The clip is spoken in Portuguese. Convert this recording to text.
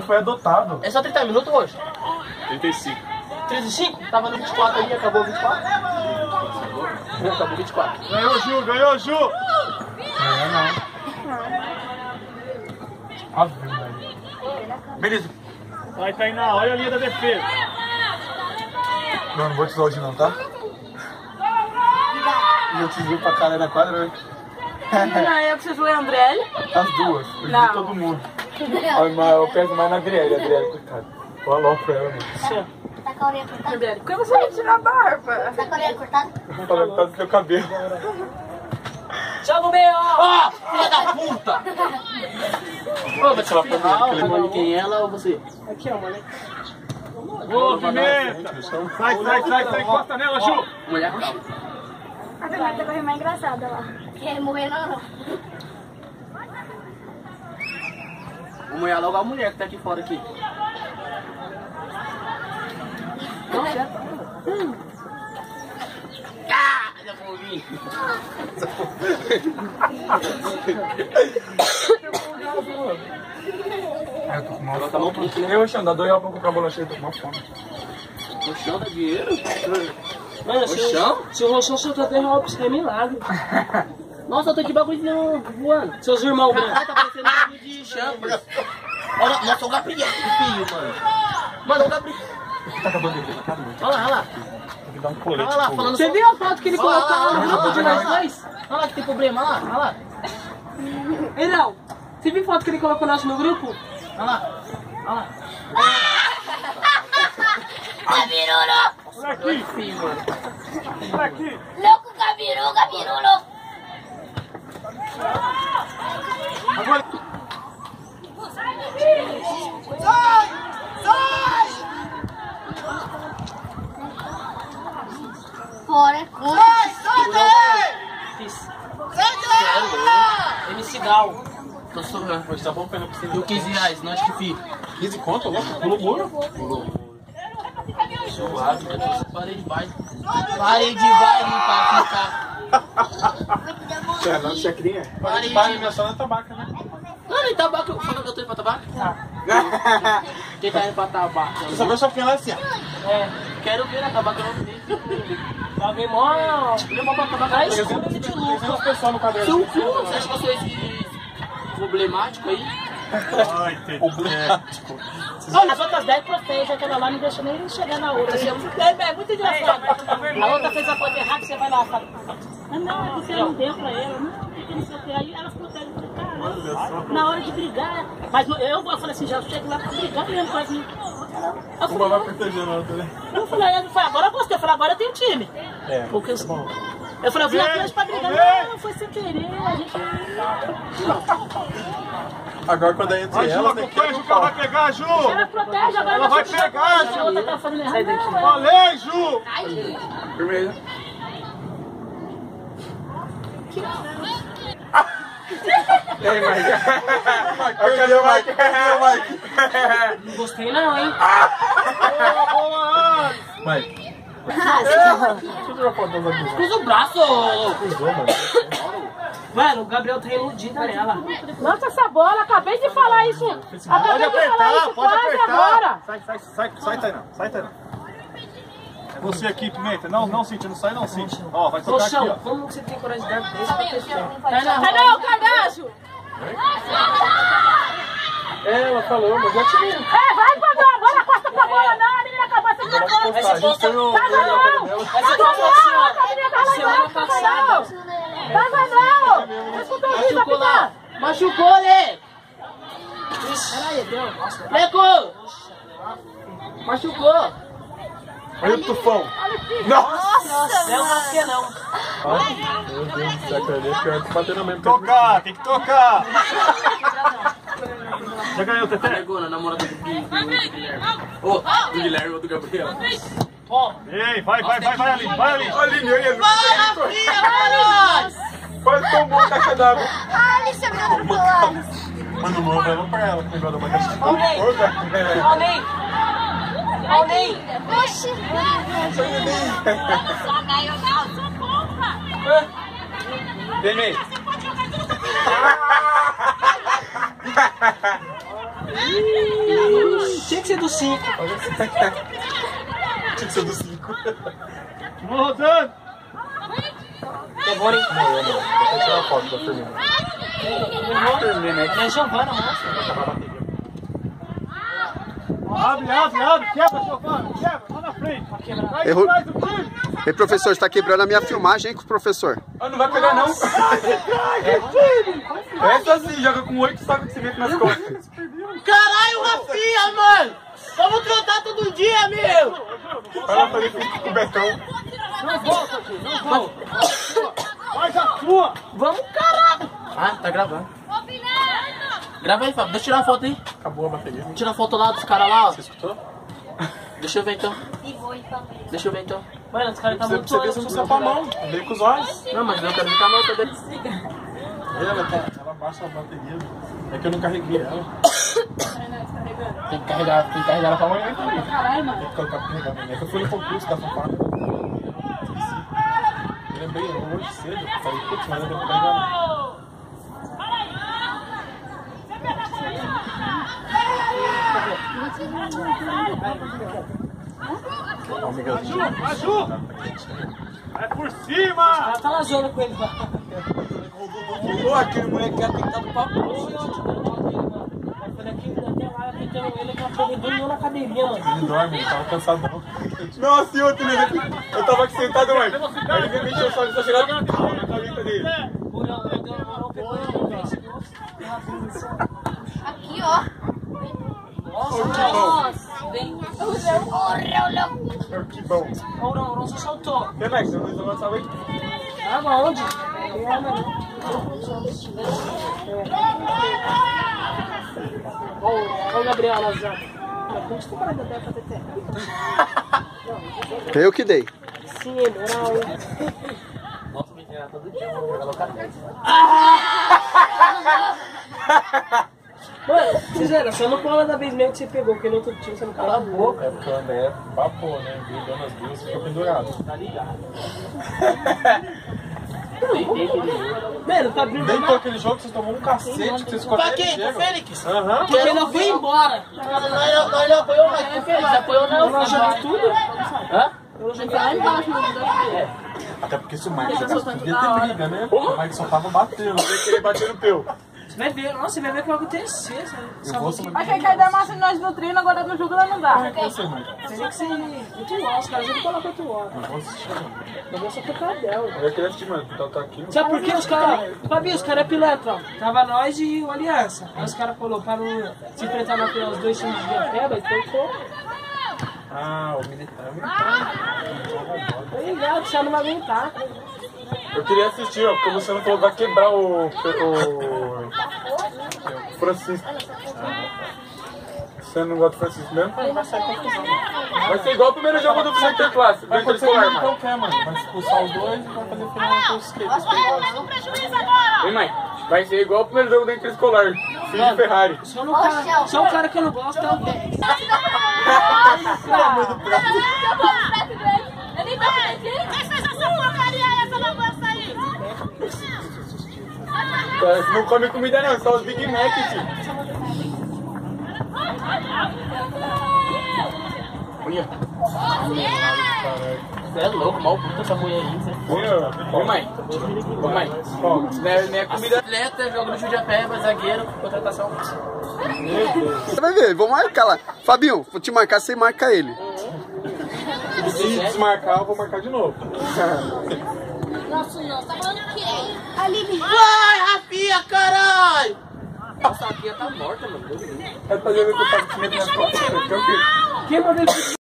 Ele foi adotado. É só 30 minutos hoje? 35. 35? Tava no 24 ali, acabou 24? Acabou 24. Ganhou, Ju, ganhou, Ju! Não. Ave Maria. Beleza. Vai, Tainá, olha a linha da defesa. Não vou te usar hoje não, tá? Eu te vi pra cara da quadra, né? Não, eu preciso ler a Andrelli. As duas. Eu Não. vi todo mundo. Eu peço mais na Adriele, coitado. Vou alô pra ela, mano. Tá com a orelha cortada? Andrelli, por que você não tira a barba? Tá com a orelha cortada? Falando por causa do seu cabelo. Joga o meio! Ó! Filha da puta! Ô, vai tirar pra mim. Quem é ela ou você? Aqui, ó, moleque. Ô, Pimenta! Sai, encosta nela, Ju! Mulher calma. A Pimenta correu mais engraçada lá. Quer morrer não? Vou molhar logo a mulher que tá aqui fora aqui. Não, já tá. Já vou vir. Eu tô com uma fome. Eu, Xandão, dá 2 reais pra comprar bolacha, eu tô com uma fome. O chão dá dinheiro? Mano, se o roxão soltar 10 reais pra você é milagre. Nossa, eu tô de bagulho voando. Seus irmãos, mano. Tá parecendo um bagulho de chambre. Olha, nossa, o Gabriel, filho, mano. Mano, o Gabriel. Tá acabando aqui, tá acabando. Olha lá, olha lá. Tem que dar um colete. Olha lá, falando. Você viu a foto que ele colocou lá no grupo de nós Olha dois? lá que tem problema, olha lá, olha lá. Ei, não. Você viu a foto que ele colocou nós no grupo? Olha lá, olha lá. Gabirulo! Olha aqui! Filho, mano. Olha aqui! Louco, Gabirulo! Agora... Sai! Fora! MC Gal. Tô sorrindo. Hoje tá bom pra você. Deu 15 reais, não acho que fica. 15 conto, louco? Pulou muro? Pulou. Suave, parei de baile. Parei de baile pra ficar. Você é não, chacrinha? Parei de baile. Minha só na tabaca, né? Não, nem tabaco. Fala que eu tô indo pra tabaco? Quem tá indo pra tabaco? Você só vê o chapinha lá assim, ó. É, quero ver a tabaco, eu não vi. Alguém mó. Levou pra tabaco na escura de 300 luva. pessoas no quadradinho. Seu cu, você acha que eu sou esse problemático aí? Ai, entendi. Problemático. Olha, as outras 10 protegem, aquela lá não deixa nem chegar na outra. É muito engraçado. A outra fez a coisa errada, você vai lá e fala. Não, é porque não deu pra ela. Não, porque não sei o que. Aí elas protegem. Caramba, na hora de brigar. Mas eu falei assim, já chego lá pra brigar mesmo com as minhas. Uma vai protegendo a outra, né? Eu falei, agora eu gostei. Eu falei, agora eu tenho time. É. Porque eu falei, eu vim aqui hoje pra brigar. Não, foi sem querer. A gente. Agora quando é entre Vai, Ju, elas, tem que acompanha, Ju, que ela vai pegar, Ju! Ela protege, agora Ela vai pegar, a Ju! outra tá fazendo errado. Falei, Ju! Primeiro. E aí, Mike? Cadê o Mike? Cadê o Mike? Não gostei não, hein? Boa, Mike. Deixa eu tirar uma foto das aqui. Cruza o braço! Cruzou, mano. Mano, o Gabriel tá iludido nela. Lança essa bola, acabei de falar isso. Pode Acabei de falar apertar, isso pode quase apertar! agora. Sai, Tainá, sai, Tainá. É você aqui, Pimenta. Não, Cintia, não sai não, Cintia. Ó, vai tocar aqui, Poxa, ó. como você tem coragem de dar desse pra pessoa? Não, Cardaço! Ela falou, mas já tirei. Vai, Padrão, agora costa pra bola não, a menina acabou essa bola. A gente foi no... Tava não! A menina tá lá embaixo, tava não! Tava não! Escutou o vídeo, Machucou lá! capitão? Machucou, Lê! Peraí, deu. Leco! Machucou! Olha o tufão. Nossa! Não, não quer não. Ai, meu Deus do céu, cara. Pior que bater na mesma. Tocar, tem que tocar! Já ganhou, Teté? Pegou na namorada do Guilherme. Ô, do Guilherme ou do Gabriel. Ei, vai, Aline, vai, Aline! Aline, eu ia Bora, filha, bora! quase tomou a caixa d'água. Ah, ele chegou do lado. Mano, não leva pra ela, com igual da caixa d'água. Alnei! Alnei! Oxi! Só ganhou, não, sou porra! Vem, vem. Tinha que ser do 5. Tinha que ser do 5. Vamos rodando. Agora, hein? Vou tirar uma foto da Firmina. É Giovana, moça. Abre. Quebra, Giovana. Quebra. Lá na frente. Vai Errou. atrás do time. Ei, professor, você tá quebrando a minha filmagem, hein, professor? Ah, não vai pegar não. Essa sim, joga com 8 sacos de cimento nas costas. Caralho, Rafinha, mano! Vamos trotar todo dia, meu! Vai lá fazer pique com o Betão. Não volta, aqui. Não volta. Faz a sua. Vamos, caralho! Ah, tá gravando. Grava aí, Fábio. Deixa eu tirar uma foto aí. Acabou a bateria. Tira a foto lá dos caras lá, ó. Você escutou? Deixa eu ver então. Deixa eu ver então. Mano, os caras tá Você muito vê se não precisa pra mão. Veio com os olhos. Não, mas eu quero ficar na outra dele. Ela baixa a bateria. É que eu não carreguei ela. Tem que carregar ela pra amanhã. Caralho, mano. Tem que colocar pra carregar amanhã. Eu fui no concurso da fanfara. Esqueci. Eu lembrei hoje cedo. Falei, putz, mas eu tenho que carregar. Maju. É por cima. Ela tá lá zoando com ele. Pô, aquele moleque que tem que estar no papo. Ele dormiu na cadeirinha, mano. Ele dorme, ele tava cansadão. Nossa, e outro, né? Eu tava aqui sentado, mano. Aí ele veio mexer o sol, ele só chegava na cabeça dele. Aqui, ó. Que bom. O Não se soltou. Tem mais? Tem um lançava aí? Tava onde? Olha o Gabriel Lazar. Eu que dei. Sim, moral. Nossa, me tirar todo dia, vou jogar no cartão. Mano, Cisera, só não cola da vez mesmo que você pegou, porque no outro time você não cala a boca. É porque o André babou, né? Grudou nas duas e ficou pendurado. Tá ligado? Mano, tá abrindo. Dentro daquele jogo vocês tomou um cacete que vocês Pra correram. quem? Pro Fênix? Aham. Porque ele não foi embora. Nós não apoiou mais. Ele apoiou não. Nós jogamos tudo. Hã? Lá embaixo, Até porque se o Mike tivesse podia ter briga, né? O Mike só tava batendo, não ia querer bater no teu. Você vai ver, nossa, você vai ver o que vai acontecer. Eu vou ser Achei que ia dar massa em nós no treino, agora no jogo não dá. Como é que você, Mike? Teria que ser muito uau, os caras vão colocar muito uau. Eu vou assistir, mano. Eu vou só tocar dela. Eu ia querer assistir, mano, porque tá aqui. Sabe por que os caras... Fabinho, os caras é pilantra, ó. Tava nós e o Aliança. Aí os caras falaram para não se enfrentar na final os dois times de Japeba, então ficou... Ah, o militar. Tá ligado, você não vai aguentar. Eu queria assistir, ó, porque o Luciano falou que vai quebrar o Francisco. Você não gosta do Francisco mesmo? Vai sair confusão. Vai ser igual o primeiro jogo do Interclasse, do Interescolar, mano. Então quer, mano. Vai expulsar os dois e vai fazer final com os skates. Hein, mãe? Vai ser igual o primeiro jogo do Interescolar. Filho de Ferrari. Só um cara que eu não gosto é o 10. Eu nem tô acreditando. Deixa essa porcaria essa lambança aí. Não come comida não, só os Big Mac, tio. Olha. Você é louco, mal puta essa mulher aí, Zé. Ô, mãe. Ô, mãe. Não é comida. Atleta, joga no Jujapeba, zagueiro, contratação. Você vai ver, vou marcar lá. Fabinho, vou te marcar, você marca ele. Se desmarcar, eu vou marcar de novo. Nossa, não. Tá falando o quê? Ali, Vai, Rafinha, caralho! Nossa, a Rafinha tá morta, mano. Vai fazer o que eu faço com nas costas? Quem mandou